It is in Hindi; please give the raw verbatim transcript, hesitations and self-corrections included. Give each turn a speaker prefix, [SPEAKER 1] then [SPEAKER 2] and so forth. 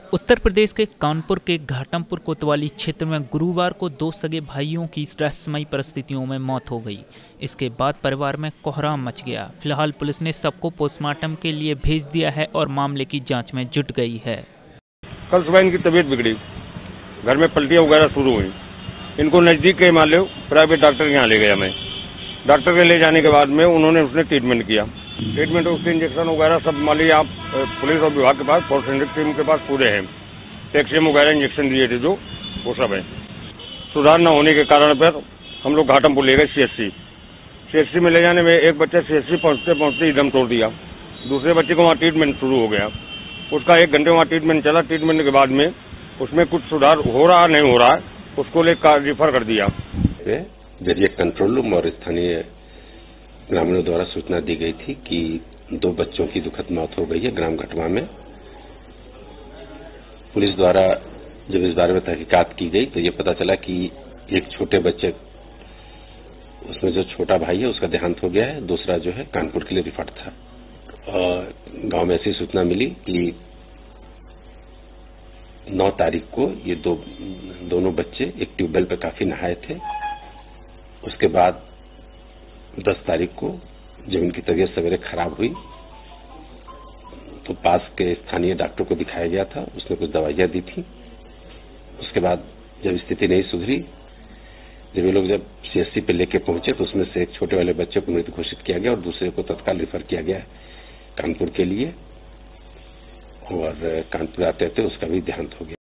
[SPEAKER 1] उत्तर प्रदेश के कानपुर के घाटमपुर कोतवाली क्षेत्र में गुरुवार को दो सगे भाइयों की रहस्यमयी परिस्थितियों में मौत हो गई। इसके बाद परिवार में कोहराम मच गया। फिलहाल पुलिस ने सबको पोस्टमार्टम के लिए भेज दिया है और मामले की जांच में जुट गई है।
[SPEAKER 2] कल सुबह इनकी तबीयत बिगड़ी, घर में पलटियां वगैरह शुरू हुई। इनको नजदीक के मान लो प्राइवेट डॉक्टर के यहाँ ले गया मैं। डॉक्टर के ले जाने के बाद में उन्होंने उसने ट्रीटमेंट किया। ट्रीटमेंट उसके इंजेक्शन वगैरह सब मान लीजिए आप पुलिस और विभाग के पास फोरेंसिक टीम के पास पूरे हैं। टैक्सीम वगैरह इंजेक्शन दिए थे जो वो सब है। सुधार न होने के कारण पर हम लोग घाटमपुर ले गए सीएचसी। सीएचसी में ले जाने में एक बच्चा सीएचसी पहुंचते पहुंचते ही दम तोड़ दिया। दूसरे बच्चे को वहाँ ट्रीटमेंट शुरू हो गया। उसका एक घंटे वहाँ ट्रीटमेंट चला। ट्रीटमेंट के बाद में उसमें कुछ सुधार हो रहा नहीं हो रहा है, उसको लेकर रिफर कर दिया।
[SPEAKER 3] जरिए कंट्रोल रूम और स्थानीय ग्रामीणों द्वारा सूचना दी गई थी कि दो बच्चों की दुखद मौत हो गई है ग्राम घटवा में। पुलिस द्वारा जब इस बारे में तहकीकात की गई तो ये पता चला कि एक छोटे बच्चे, उसमें जो छोटा भाई है उसका देहांत हो गया है, दूसरा जो है कानपुर के लिए रिफर था। और गांव में ऐसी सूचना मिली कि नौ तारीख को ये दो दोनों बच्चे एक ट्यूबवेल पे काफी नहाए थे। उसके बाद दस तारीख को जब इनकी तबीयत सवेरे खराब हुई तो पास के स्थानीय डॉक्टर को दिखाया गया था। उसने कुछ दवाइयां दी थी। उसके बाद जब स्थिति नहीं सुधरी, जब ये लोग जब सीएचसी पे लेके पहुंचे तो उसमें से एक छोटे वाले बच्चे को मृत घोषित किया गया और दूसरे को तत्काल रिफर किया गया कानपुर के लिए। और कानपुर आते आते उसका भी देहांत हो गया।